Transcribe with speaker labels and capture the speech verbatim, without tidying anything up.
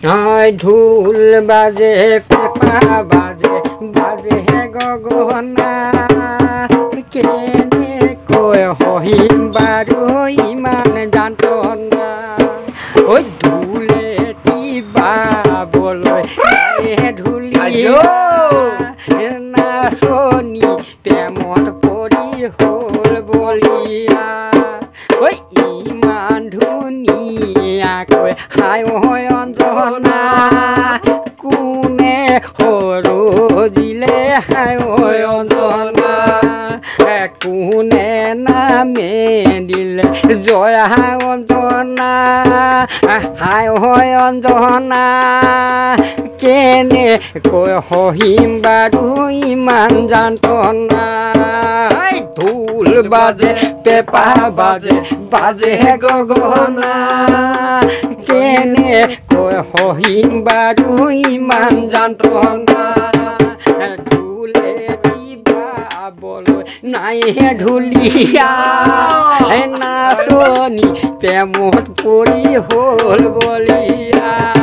Speaker 1: ঢোল বাজে পেঁপা বাজে বাজে গগনা কেনেকৈ হহিম বাৰু ইমান যন্ত্ৰণা ঐ ঢোলে বাবলৈ ঢুলিয়া নাচনি প্ৰেমত পৰি হ'ল বলিয়া ঐ ইমান ধুনীয়াকৈ হাই হয় অঞ্জনা কোনে সৰজিলে হাই হয় অঞ্জনা কোনে নামে দিলে জয়া অঞ্জনা হাই হয় অঞ্জনা কেনেকৈ সহিম বাৰু ইমান যন্ত্ৰণা ঢোল বাজে পেঁপা বাজে বাজে গগনা কেনেকৈ সহিম বাৰু ইমান যন্ত্ৰণা ঢোলে বাবলৈ নাই ঢুলিয়া নাচনি প্ৰেমত পৰি হ'ল বলিয়া।